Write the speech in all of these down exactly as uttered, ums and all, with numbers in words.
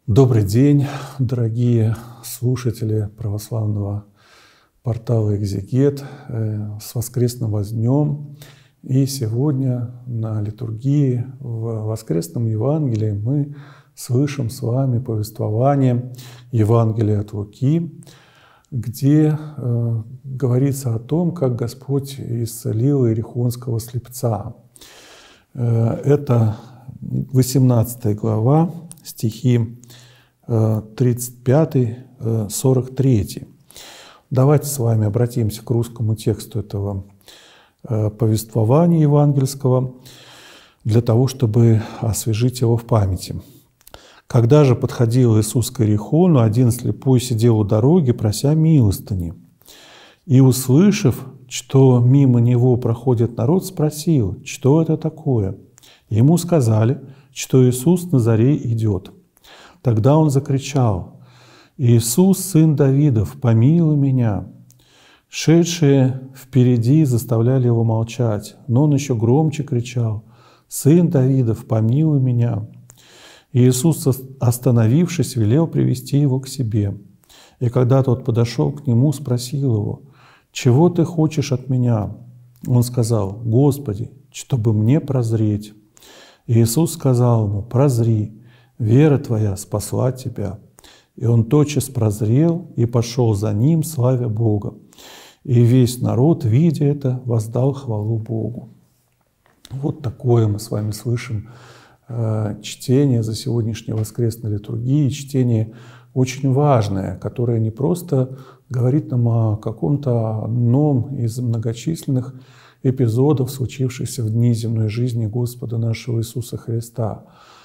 Добрый день, дорогие слушатели православного портала «Экзегет», с воскресным днем. И сегодня на литургии в воскресном Евангелии мы слышим с вами повествование Евангелия от Луки, где э, говорится о том, как Господь исцелил иерихонского слепца. Э, это восемнадцатая глава, стихи тридцать пятый — сорок третий. Давайте с вами обратимся к русскому тексту этого повествования евангельского для того, чтобы освежить его в памяти. «Когда же подходил Иисус к Иерихону, один слепой сидел у дороги, прося милостыни. И, услышав, что мимо него проходит народ, спросил, что это такое. Ему сказали, что Иисус Назарей идет. Тогда он закричал: «Иисус, сын Давидов, помилуй меня!» Шедшие впереди заставляли его молчать, но он еще громче кричал: «Сын Давидов, помилуй меня!» И Иисус, остановившись, велел привести его к себе. И когда тот подошел к нему, спросил его: «Чего ты хочешь от меня?» Он сказал: «Господи, чтобы мне прозреть». И Иисус сказал ему: «Прозри, вера твоя спасла тебя». И он тотчас прозрел и пошел за ним, славя Бога. И весь народ, видя это, воздал хвалу Богу. Вот такое мы с вами слышим э, чтение за сегодняшней воскресной литургии, чтение очень важное, которое не просто говорит нам о каком-то одном из многочисленных эпизодов, случившихся в дни земной жизни Господа нашего Иисуса Христа.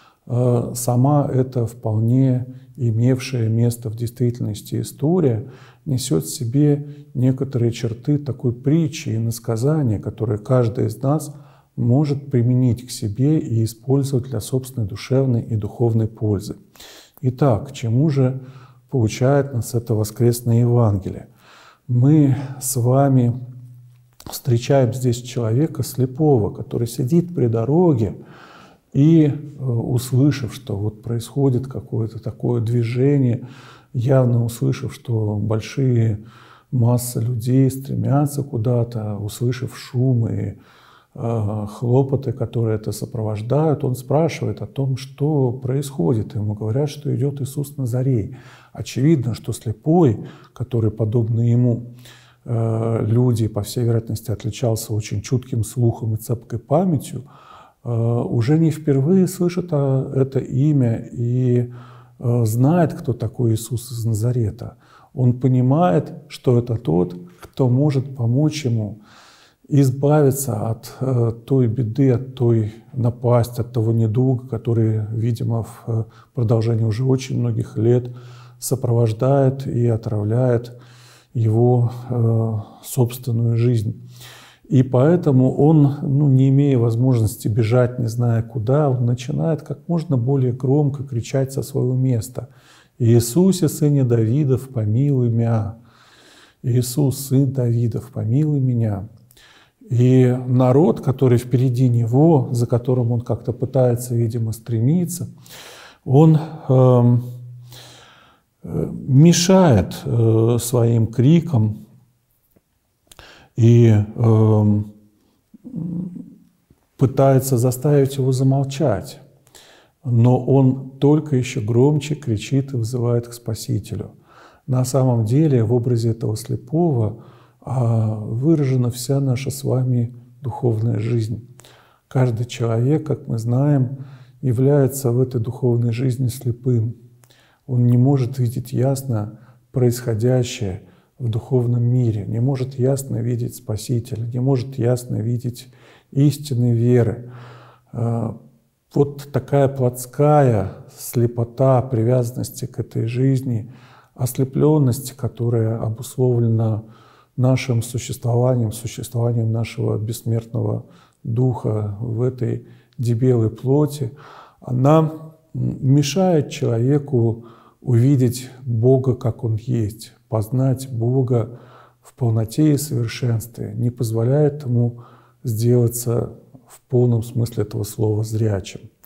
Сама эта вполне имевшая место в действительности история несет в себе некоторые черты такой притчи и иносказания, которые каждый из нас может применить к себе и использовать для собственной душевной и духовной пользы. Итак, к чему же получает нас это воскресное Евангелие? Мы с вами встречаем здесь человека слепого, который сидит при дороге, и, услышав, что вот происходит какое-то такое движение, явно услышав, что большие массы людей стремятся куда-то, услышав шум и э, хлопоты, которые это сопровождают, он спрашивает о том, что происходит. Ему говорят, что идет Иисус Назарей. Очевидно, что слепой, который, подобно ему, э, люди, по всей вероятности, отличался очень чутким слухом и цепкой памятью, уже не впервые слышит это имя и знает, кто такой Иисус из Назарета. Он понимает, что это тот, кто может помочь ему избавиться от той беды, от той напасти, от того недуга, который, видимо, в продолжении уже очень многих лет сопровождает и отравляет его собственную жизнь. И поэтому он, ну, не имея возможности бежать, не зная куда, он начинает как можно более громко кричать со своего места: «Иисусе, сыне Давидов, помилуй меня! Иисус, сын Давидов, помилуй меня!» И народ, который впереди него, за которым он как-то пытается, видимо, стремиться, он э, мешает э, своим криком и э, пытается заставить его замолчать. Но он только еще громче кричит и вызывает к Спасителю. На самом деле в образе этого слепого э, выражена вся наша с вами духовная жизнь. Каждый человек, как мы знаем, является в этой духовной жизни слепым. Он не может видеть ясно происходящее в духовном мире, не может ясно видеть Спасителя, не может ясно видеть истины веры. Вот такая плотская слепота привязанности к этой жизни, ослепленности, которая обусловлена нашим существованием, существованием нашего бессмертного духа в этой дебелой плоти, она мешает человеку увидеть Бога, как Он есть, познать Бога в полноте и совершенстве, не позволяет ему сделаться в полном смысле этого слова зрячим.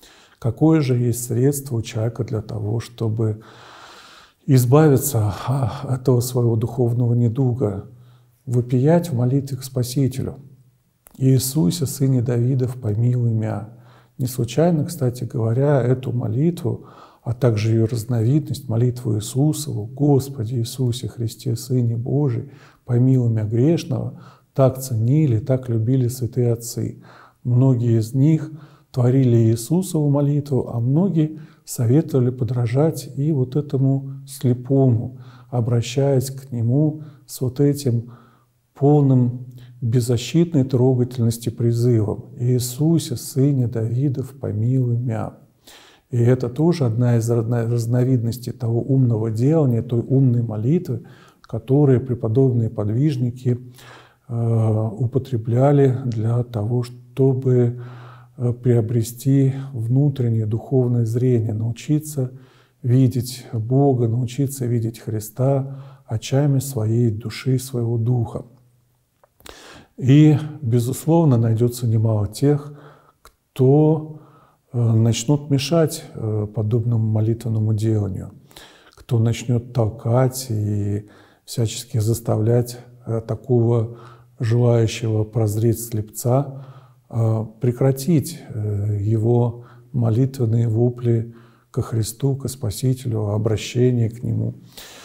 Какое же есть средство у человека для того, чтобы избавиться от этого своего духовного недуга? Вопиять в молитве к Спасителю. «Иисусе, Сыне Давидов, помилуй мя». Не случайно, кстати говоря, эту молитву, а также ее разновидность, молитву Иисусову, «Господи Иисусе Христе, Сыне Божий, помилуй мя грешного», так ценили, так любили святые отцы. Многие из них творили Иисусову молитву, а многие советовали подражать и вот этому слепому, обращаясь к нему с вот этим полным беззащитной трогательности призывом: «Иисусе, Сыне Давидов, помилуй мя». И это тоже одна из разновидностей того умного делания, той умной молитвы, которые преподобные подвижники э, употребляли для того, чтобы приобрести внутреннее духовное зрение, научиться видеть Бога, научиться видеть Христа очами своей души, своего духа. И, безусловно, найдется немало тех, кто начнут мешать подобному молитвенному деланию, кто начнет толкать и всячески заставлять такого желающего прозреть слепца прекратить его молитвенные вопли ко Христу, ко Спасителю, обращение к Нему.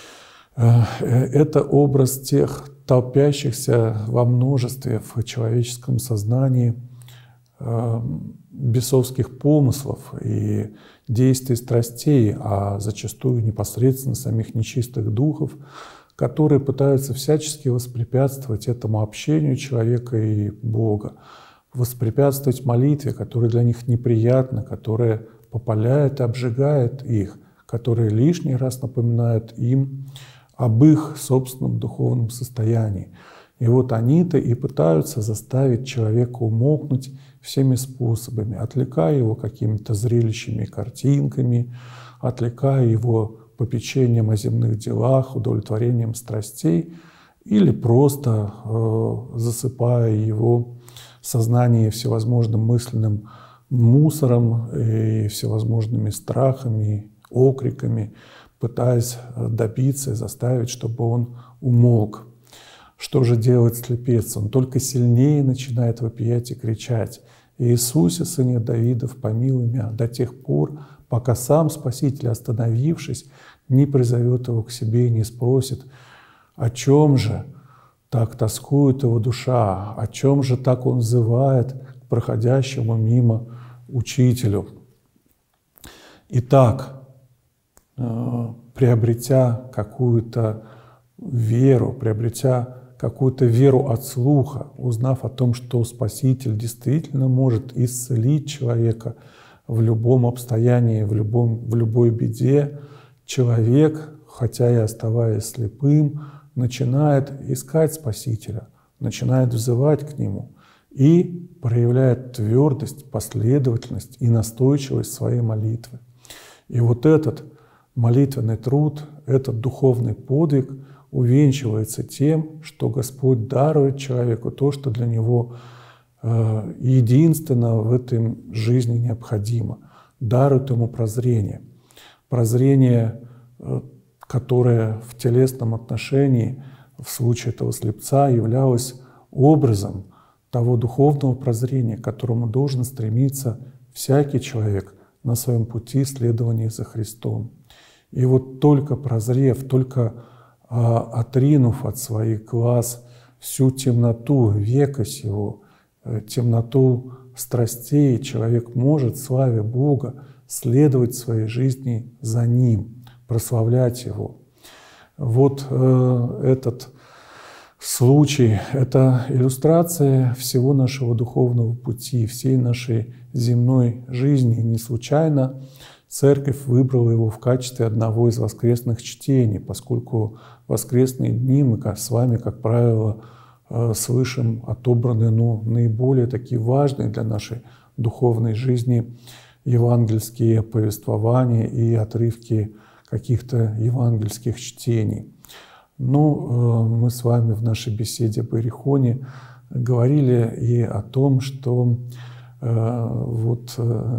Это образ тех толпящихся во множестве в человеческом сознании бесовских помыслов и действий страстей, а зачастую непосредственно самих нечистых духов, которые пытаются всячески воспрепятствовать этому общению человека и Бога, воспрепятствовать молитве, которая для них неприятна, которая попаляет и обжигает их, которая лишний раз напоминает им об их собственном духовном состоянии. И вот они-то и пытаются заставить человека умолкнуть всеми способами, отвлекая его какими-то зрелищами и картинками, отвлекая его попечением о земных делах, удовлетворением страстей, или просто э, засыпая его сознание всевозможным мысленным мусором и всевозможными страхами, окриками, пытаясь добиться и заставить, чтобы он умолк. Что же делает слепец? Он только сильнее начинает вопиять и кричать: «Иисусе, Сыне Давидов, помилуй мя», до тех пор, пока сам Спаситель, остановившись, не призовет его к себе и не спросит: «О чем же так тоскует его душа? О чем же так он взывает к проходящему мимо учителю?» Итак, приобретя какую-то веру, приобретя какую-то веру от слуха, узнав о том, что Спаситель действительно может исцелить человека в любом обстоянии, в, любом, в любой беде, человек, хотя и оставаясь слепым, начинает искать Спасителя, начинает взывать к Нему и проявляет твердость, последовательность и настойчивость своей молитвы. И вот этот молитвенный труд, этот духовный подвиг увенчивается тем, что Господь дарует человеку то, что для него э, единственно в этой жизни необходимо. Дарует ему прозрение. Прозрение, э, которое в телесном отношении в случае этого слепца являлось образом того духовного прозрения, к которому должен стремиться всякий человек на своем пути следования за Христом. И вот только прозрев, только а, отринув от своих глаз всю темноту века сего, темноту страстей, человек может, славя Бога, следовать в своей жизни за Ним, прославлять Его. Вот э, этот случай — это иллюстрация всего нашего духовного пути, всей нашей земной жизни. Не случайно Церковь выбрала его в качестве одного из воскресных чтений, поскольку в воскресные дни мы с вами, как правило, слышим отобраны ну, наиболее такие важные для нашей духовной жизни евангельские повествования и отрывки каких-то евангельских чтений. Ну, мы с вами в нашей беседе об Иерихоне говорили и о том, что Вот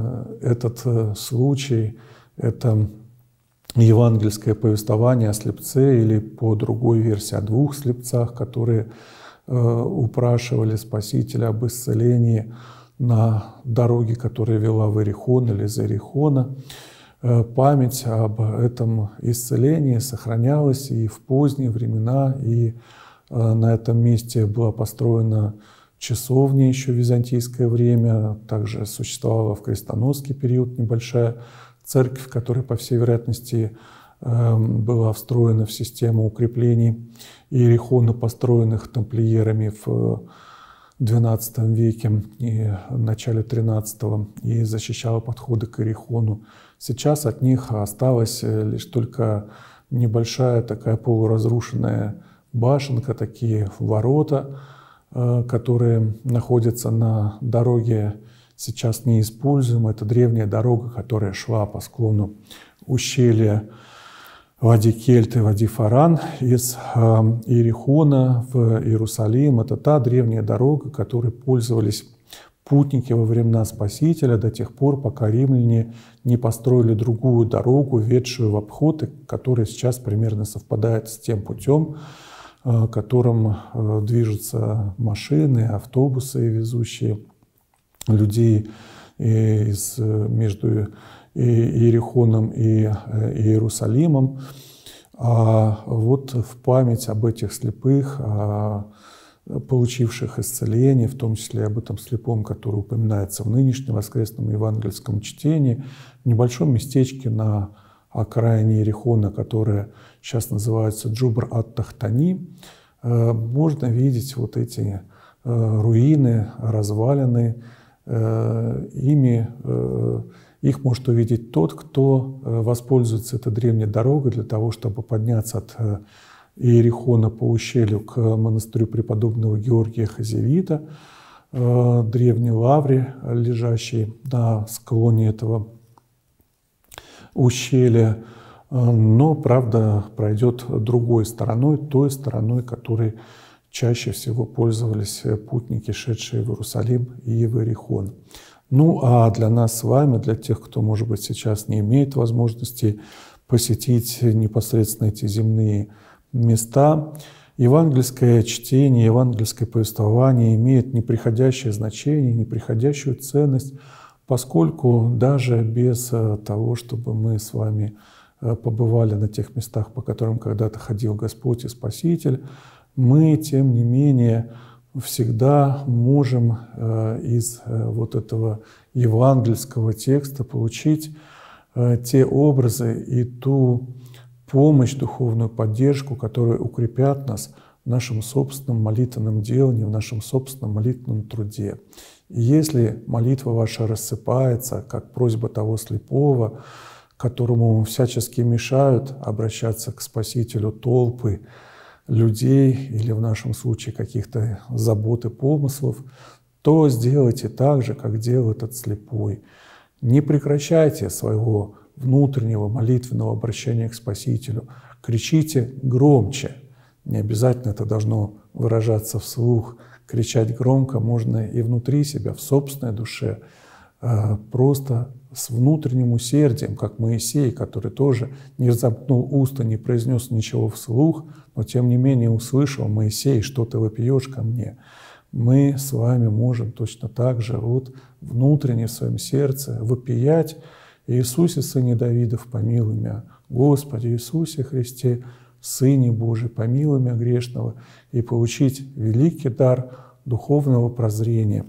этот случай — это евангельское повествование о слепце, или по другой версии о двух слепцах, которые упрашивали Спасителя об исцелении на дороге, которая вела в Иерихон или из Иерихона. Память об этом исцелении сохранялась и в поздние времена, и на этом месте была построена часовня еще в византийское время, также существовала в крестоносский период небольшая церковь, которая, по всей вероятности, была встроена в систему укреплений Иерихона, построенных тамплиерами в двенадцатом веке и начале тринадцатого, и защищала подходы к Иерихону. Сейчас от них осталась лишь только небольшая такая полуразрушенная башенка, такие ворота, которые находятся на дороге, сейчас неиспользуемой. Это древняя дорога, которая шла по склону ущелья Вади Кельт и Вади Фаран из Иерихона в Иерусалим. Это та древняя дорога, которой пользовались путники во времена Спасителя до тех пор, пока римляне не построили другую дорогу, ведшую в обход, которая сейчас примерно совпадает с тем путем, которым движутся машины, автобусы, везущие людей из, между Иерихоном и Иерусалимом. А вот в память об этих слепых, получивших исцеление, в том числе об этом слепом, который упоминается в нынешнем воскресном евангельском чтении, в небольшом местечке на окраине Иерихона, которое сейчас называется Джубр-ат-Тахтани, можно видеть вот эти руины, развалины. Ими, их может увидеть тот, кто воспользуется этой древней дорогой для того, чтобы подняться от Иерихона по ущелью к монастырю преподобного Георгия Хазевита, древней лавре, лежащей на склоне этого ущелья, но, правда, пройдет другой стороной, той стороной, которой чаще всего пользовались путники, шедшие в Иерусалим и в Иерихон. Ну, а для нас с вами, для тех, кто, может быть, сейчас не имеет возможности посетить непосредственно эти земные места, евангельское чтение, евангельское повествование имеет неприходящее значение, неприходящую ценность, поскольку даже без того, чтобы мы с вами побывали на тех местах, по которым когда-то ходил Господь и Спаситель, мы, тем не менее, всегда можем из вот этого евангельского текста получить те образы и ту помощь, духовную поддержку, которые укрепят нас в нашем собственном молитвенном делании, в нашем собственном молитвенном труде. И если молитва ваша рассыпается, как просьба того слепого, которому всячески мешают обращаться к Спасителю толпы людей или в нашем случае каких-то забот и помыслов, то сделайте так же, как делал этот слепой. Не прекращайте своего внутреннего молитвенного обращения к Спасителю. Кричите громче. Не обязательно это должно выражаться вслух. Кричать громко можно и внутри себя, в собственной душе, просто с внутренним усердием, как Моисей, который тоже не разомкнул уста, не произнес ничего вслух, но тем не менее услышал: «Моисей, что ты вопиешь ко мне?» Мы с вами можем точно так же вот внутренне в своем сердце вопиять: «Иисусе, Сыне Давидов, помилуй меня! Господи Иисусе Христе, Сыне Божий, помилуй меня грешного!» и получить великий дар духовного прозрения,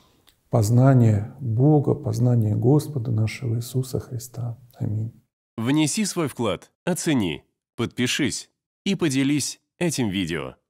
познание Бога, познание Господа нашего Иисуса Христа. Аминь. Внеси свой вклад, оцени, подпишись и поделись этим видео.